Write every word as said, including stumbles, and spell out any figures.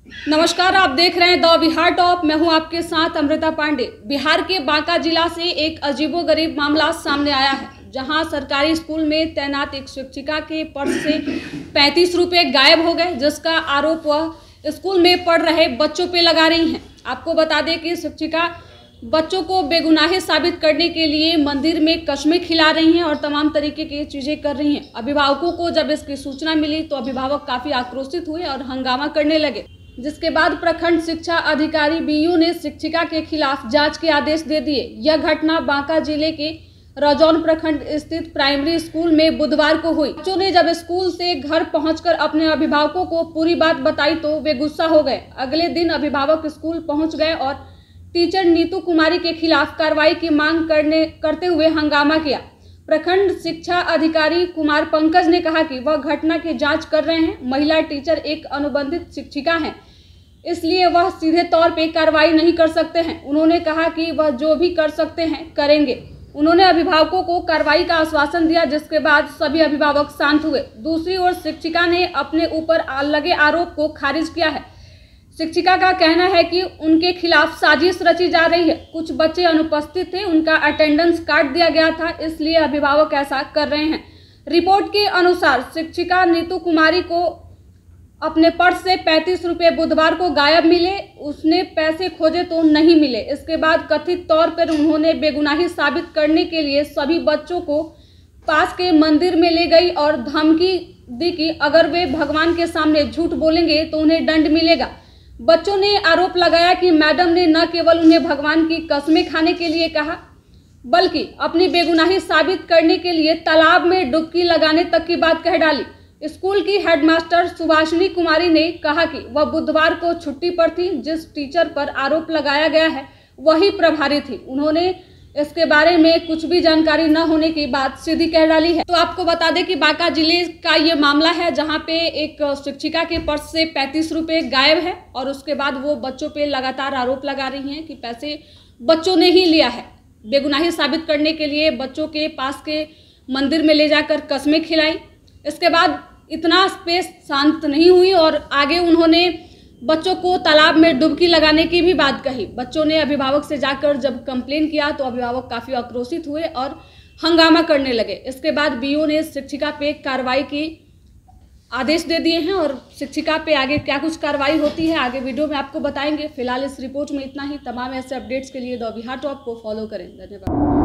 नमस्कार, आप देख रहे हैं द बिहार टॉप। मैं हूं आपके साथ अमृता पांडे। बिहार के बांका जिला से एक अजीबोगरीब मामला सामने आया है, जहां सरकारी स्कूल में तैनात एक शिक्षिका के पर्स से पैंतीस रुपए गायब हो गए, जिसका आरोप वह स्कूल में पढ़ रहे बच्चों पे लगा रही हैं। आपको बता दें कि शिक्षिका बच्चों को बेगुनाह साबित करने के लिए मंदिर में कस्में खिला रही हैं और तमाम तरीके की चीज़ें कर रही हैं। अभिभावकों को जब इसकी सूचना मिली तो अभिभावक काफ़ी आक्रोशित हुए और हंगामा करने लगे, जिसके बाद प्रखंड शिक्षा अधिकारी बीयू ने शिक्षिका के खिलाफ जांच के आदेश दे दिए। यह घटना बांका जिले के रजौन प्रखंड स्थित प्राइमरी स्कूल में बुधवार को हुई। बच्चों ने जब स्कूल से घर पहुंचकर अपने अभिभावकों को पूरी बात बताई तो वे गुस्सा हो गए। अगले दिन अभिभावक स्कूल पहुंच गए और टीचर नीतू कुमारी के खिलाफ कार्रवाई की मांग करने करते हुए हंगामा किया। प्रखंड शिक्षा अधिकारी कुमार पंकज ने कहा कि वह घटना की जांच कर रहे हैं। महिला टीचर एक अनुबंधित शिक्षिका हैं, इसलिए वह सीधे तौर पे कार्रवाई नहीं कर सकते हैं। उन्होंने कहा कि वह जो भी कर सकते हैं करेंगे। उन्होंने अभिभावकों को कार्रवाई का आश्वासन दिया, जिसके बाद सभी अभिभावक शांत हुए। दूसरी ओर शिक्षिका ने अपने ऊपर लगे आरोप को खारिज किया है। शिक्षिका का कहना है कि उनके खिलाफ साजिश रची जा रही है। कुछ बच्चे अनुपस्थित थे, उनका अटेंडेंस काट दिया गया था, इसलिए अभिभावक ऐसा कर रहे हैं। रिपोर्ट के अनुसार शिक्षिका नीतू कुमारी को अपने पर्स से पैंतीस रुपए बुधवार को गायब मिले। उसने पैसे खोजे तो नहीं मिले। इसके बाद कथित तौर पर उन्होंने बेगुनाही साबित करने के लिए सभी बच्चों को पास के मंदिर में ले गई और धमकी दी कि अगर वे भगवान के सामने झूठ बोलेंगे तो उन्हें दंड मिलेगा। बच्चों ने आरोप लगाया कि मैडम ने न केवल उन्हें भगवान की कसमें खाने के लिए कहा, बल्कि अपनी बेगुनाही साबित करने के लिए तालाब में डुबकी लगाने तक की बात कह डाली। स्कूल की हेडमास्टर सुभाषिनी कुमारी ने कहा कि वह बुधवार को छुट्टी पर थी। जिस टीचर पर आरोप लगाया गया है वही प्रभारी थी। उन्होंने इसके बारे में कुछ भी जानकारी न होने की बात सीधी कह डाली है। तो आपको बता दें कि बांका जिले का ये मामला है, जहां पे एक शिक्षिका के पर्स से पैंतीस रुपए गायब है और उसके बाद वो बच्चों पे लगातार आरोप लगा रही हैं कि पैसे बच्चों ने ही लिया है। बेगुनाही साबित करने के लिए बच्चों के पास के मंदिर में ले जाकर कस्में खिलाई। इसके बाद इतना स्पेस शांत नहीं हुई और आगे उन्होंने बच्चों को तालाब में डुबकी लगाने की भी बात कही। बच्चों ने अभिभावक से जाकर जब कंप्लेन किया तो अभिभावक काफ़ी आक्रोशित हुए और हंगामा करने लगे। इसके बाद बीओ ने शिक्षिका पे कार्रवाई की आदेश दे दिए हैं और शिक्षिका पे आगे क्या कुछ कार्रवाई होती है आगे वीडियो में आपको बताएंगे। फिलहाल इस रिपोर्ट में इतना ही। तमाम ऐसे अपडेट्स के लिए द बिहार टॉप को फॉलो करें। धन्यवाद।